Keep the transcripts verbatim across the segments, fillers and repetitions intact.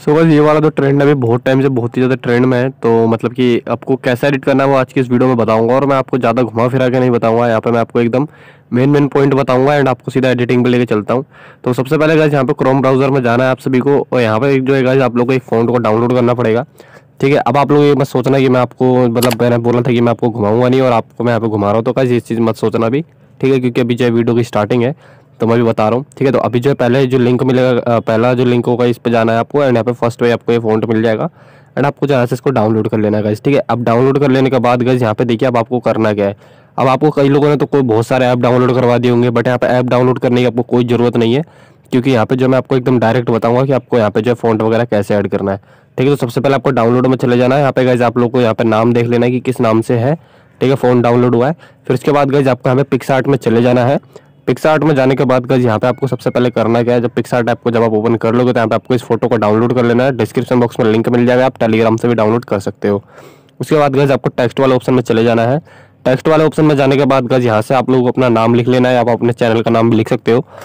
सो बस ये वाला तो ट्रेंड अभी बहुत टाइम से बहुत ही ज़्यादा ट्रेंड में है, तो मतलब कि आपको कैसा एडिट करना है वो आज की इस वीडियो में बताऊंगा। और मैं आपको ज़्यादा घुमा फिरा के नहीं बताऊंगा, यहाँ पे मैं आपको एकदम मेन मेन पॉइंट बताऊंगा एंड आपको सीधा एडिटिंग पे लेके चलता हूँ। तो सबसे पहले गाइस यहाँ पे क्रोम ब्राउजर में जाना है आप सभी को, और यहाँ पे जो है गाइस आप लोग को एक फ़ॉन्ट को डाउनलोड करना पड़ेगा। ठीक है, अब आप लोग ये मत सोचना कि मैं आपको मतलब मैंने बोला था कि मैं आपको घुमाऊंगा नहीं और आपको मैं यहाँ पे घुमा रहा हूँ, तो गाइस ये चीज़ मत सोचना भी। ठीक है, क्योंकि अभी जो है वीडियो की स्टार्टिंग है तो मैं भी बता रहा हूँ। ठीक है, तो अभी जो है पहले जो लिंक मिलेगा, पहला जो लिंक होगा इस पे जाना है आपको एंड यहाँ पे फर्स्ट पे आपको ये फ़ॉन्ट मिल जाएगा एंड आपको जहाँ से इसको डाउनलोड कर लेना है गाइस। ठीक है, अब डाउनलोड कर लेने के बाद गाइस यहाँ पे देखिए अब आपको करना क्या है। अब आपको कई लोगों ने तो कोई बहुत सारे ऐप डाउनलोड करवा दिए होंगे, बट यहाँ पे ऐप डाउनलोड करने की आपको कोई ज़रूरत नहीं है, क्योंकि यहाँ पे जो मैं आपको एकदम डायरेक्ट बताऊंगा कि आपको यहाँ पे जो है फ़ॉन्ट वगैरह कैसे ऐड करना है। ठीक है, तो सबसे पहले आपको डाउनलोड में चले जाना है। यहाँ पे गाइस आप लोग को यहाँ पे नाम देख लेना है कि किस नाम से है। ठीक है, फ़ॉन्ट डाउनलोड हुआ है। फिर उसके बाद गाइस आपको यहाँ पे पिक्सआर्ट में चले जाना है। पिक्सआर्ट में जाने के बाद गाइस यहाँ पे आपको सबसे पहले करना क्या है, जब पिक्सआर्ट ऐप को जब आप ओपन कर लोगे तो यहाँ पे आपको इस फोटो को डाउनलोड कर लेना है। डिस्क्रिप्शन बॉक्स में लिंक मिल जाएगा, आप टेलीग्राम से भी डाउनलोड कर सकते हो। उसके बाद गाइस आपको टेक्स्ट वाले ऑप्शन में चले जाना है। टेक्स्ट वाले ऑप्शन में जाने के बाद गाइस यहाँ से आप लोगों को अपना नाम लिख लेना है, आप अपने चैनल का नाम भी लिख सकते हो।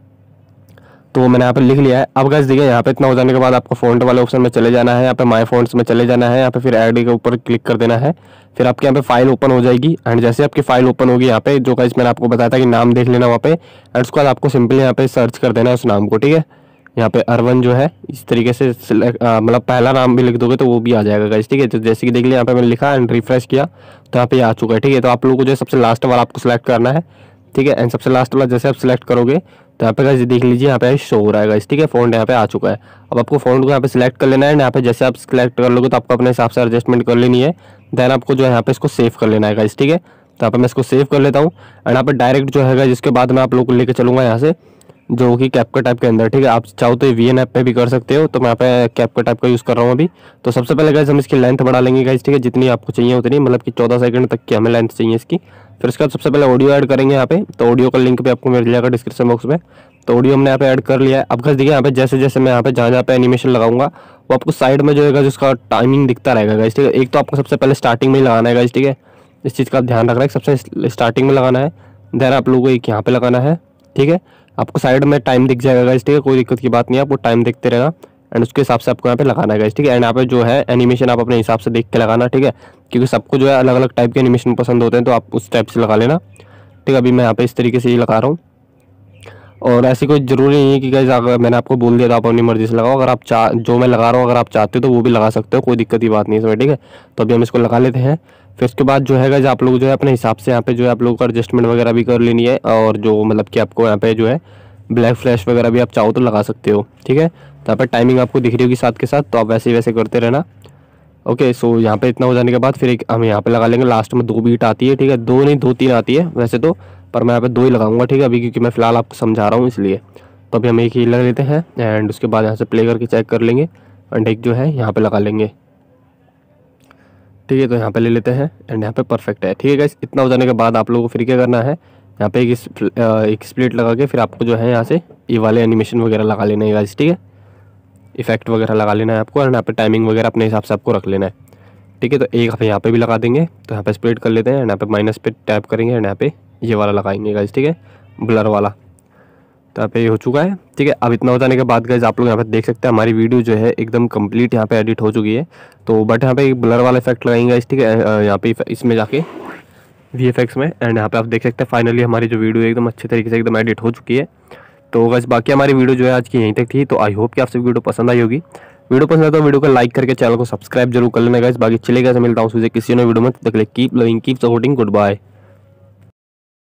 तो मैंने यहाँ पे लिख लिया है। अब गाइस देखिए यहाँ पे इतना हो जाने के बाद आपको फ़ॉन्ट वाले ऑप्शन में चले जाना है, यहाँ पे माय फ़ॉन्ट्स में चले जाना है, यहाँ पे फिर ऐड के ऊपर क्लिक कर देना है। फिर आपके यहाँ पे फाइल ओपन हो जाएगी एंड जैसे आपकी फाइल ओपन होगी यहाँ पे जो गाइस मैंने आपको बताया था कि नाम देख लेना वहाँ पे एंड उसके बाद आपको सिंपली यहाँ पे सर्च कर देना है उस नाम को। ठीक है, यहाँ पे अरवन जो है इस तरीके से मतलब पहला नाम भी लिख दोगे तो वो भी आ जाएगा गाइस। ठीक है, तो जैसे कि देख लिया यहाँ पे मैंने लिखा एंड रिफ्रेश किया तो यहाँ पे आ चुका है। ठीक है, तो आप लोगों को जो सबसे लास्ट वाला आपको सिलेक्ट करना है। ठीक है, एंड सबसे लास्ट वाला जैसे आप सिलेक्ट करोगे तो यहाँ पे गाइस देख लीजिए यहाँ पे शो हो रहा है गाइस। ठीक है, फ़ॉन्ट यहाँ पे आ चुका है। अब आपको फ़ॉन्ट को यहाँ पे सिलेक्ट कर लेना है, यहाँ पे जैसे आप सिलेक्ट कर लोगे तो आपको अपने हिसाब से एडजस्टमेंट कर लेनी है। देन आपको जो है यहाँ पे इसको सेव कर लेना है गाइस। ठीक है, तो यहाँ पे मैं इसको सेव कर लेता हूँ एंड यहाँ पे डायरेक्ट जो है जिसके बाद मैं आप लोग को लेकर चलूँगा यहाँ से जो कि कैपकट ऐप के अंदर। ठीक है, आप चाहो तो वी एन ऐप पे भी कर सकते हो, तो मैं यहाँ पे कैपकट ऐप का यूज़ कर रहा हूँ अभी। तो सबसे पहले गाइस हम इसकी लेंथ बढ़ा लेंगे गाइस। ठीक है, जितनी आपको चाहिए उतनी, मतलब कि चौदह सेकंड तक की हमें लेंथ चाहिए इसकी। फिर उसके बाद सबसे पहले ऑडियो ऐड करेंगे यहाँ पे, तो ऑडियो का लिंक भी आपको मिल जाएगा डिस्क्रिप्शन बॉक्स में। तो ऑडियो हमने यहाँ पे ऐड कर लिया है। अब गाइस देखिए यहाँ पे जैसे जैसे मैं यहाँ पे जहाँ जहाँ पे एनिमेशन लगाऊंगा वो आपको साइड में जो है जिसका टाइमिंग दिखता रहेगा गाइस। ठीक है, एक तो आपको सबसे पहले स्टार्टिंग में ही लगाना है गाइस। ठीक है, इस चीज़ का ध्यान रखना है, सबसे स्टार्टिंग में लगाना है। देन आप लोगों को एक यहाँ पे लगाना है। ठीक है, आपको साइड में टाइम दिख जाएगा गाइस। ठीक है, कोई दिक्कत की बात नहीं है, आपको टाइम देखते रहना एंड उसके हिसाब से आपको यहाँ पे लगाना है गाइस। ठीक है, एंड यहाँ पे जो है एनिमेशन आप अपने हिसाब से देख के लगाना। ठीक है, क्योंकि सबको जो है अलग अलग टाइप के एनिमेशन पसंद होते हैं, तो आप उस टाइप से लगा लेना। ठीक है, अभी मैं यहाँ पे इस तरीके से ही लगा रहा हूँ और ऐसी कोई ज़रूरी नहीं है कि गाइस अगर मैंने आपको बोल दिया तो आप अपनी मर्जी से लगाओ। अगर आप चाह जो मैं लगा रहा हूँ अगर आप चाहते हो तो वो भी लगा सकते हो, कोई दिक्कत की बात नहीं है इसमें। ठीक है, तो अभी हम इसको लगा लेते हैं। फिर उसके बाद जो है गाइस आप लोग जो है अपने हिसाब से यहाँ पे जो है आप लोगों को एडजस्टमेंट वगैरह भी कर लेनी है, और जो मतलब कि आपको यहाँ पे जो है ब्लैक फ्लैश वगैरह भी आप चाहो तो लगा सकते हो। ठीक है, तो यहाँ पर टाइमिंग आपको दिख रही होगी साथ के साथ, तो आप वैसे ही वैसे करते रहना। ओके, सो यहाँ पे इतना हो जाने के बाद फिर एक हम यहाँ पे लगा लेंगे, लास्ट में दो बीट आती है। ठीक है, दो नहीं दो तीन आती है वैसे तो, पर मैं यहाँ पे दो ही लगाऊंगा। ठीक है, अभी क्योंकि मैं फिलहाल आपको समझा रहा हूँ इसलिए। तो अभी हम एक ही लगा लेते हैं एंड उसके बाद यहाँ से प्ले करके चेक कर लेंगे एंड एक जो है यहाँ पे लगा लेंगे। ठीक है, तो यहाँ पे ले लेते हैं एंड यहाँ पे परफेक्ट है। ठीक है गाइस, इतना हो जाने के बाद आप लोगों को फिर क्या करना है, यहाँ पे एक एक स्प्लिट लगा के फिर आपको जो है यहाँ से ये वाले एनिमेशन वगैरह लगा लेना है गाइस। ठीक है, इफेक्ट वगैरह लगा लेना है आपको और यहाँ पे टाइमिंग वगैरह अपने हिसाब से आपको रख लेना है। ठीक है, तो एक यहाँ पे भी लगा देंगे, तो यहाँ पे स्प्लिट कर लेते हैं एंड यहाँ पे माइनस पे टैप करेंगे एंड यहाँ पे ये वाला लगाएंगे गाइस। ठीक है, ब्लर वाला, तो यहाँ पे ये हो चुका है। ठीक है, अब इतना हो जाने के बाद गाइस आप लोग यहाँ पे देख सकते हैं हमारी वीडियो जो है एकदम कंप्लीट यहाँ पे एडिट हो चुकी है। तो बट यहाँ पे एक ब्लर वाला इफेक्ट लगाएंगे गाइस। ठीक है, यहाँ पे इसमें जाके वी एफ एक्स में एंड यहाँ पे आप देख सकते हैं फाइनली हमारी जो वीडियो एकदम अच्छे तरीके से एकदम एडिट हो चुकी है। तो गाइस बाकी हमारी वीडियो जो है आज की यहीं तक थी, तो आई होप कि आपसे वीडियो पसंद आई होगी। वीडियो पसंद है तो वीडियो को लाइक करके चैनल को सब्सक्राइब जरूर कर लेना गाइस। बाकी चलेगा, मिलता हूँ किसी ने वीडियो में, तब तक के लिए keep loving keep supporting, good bye.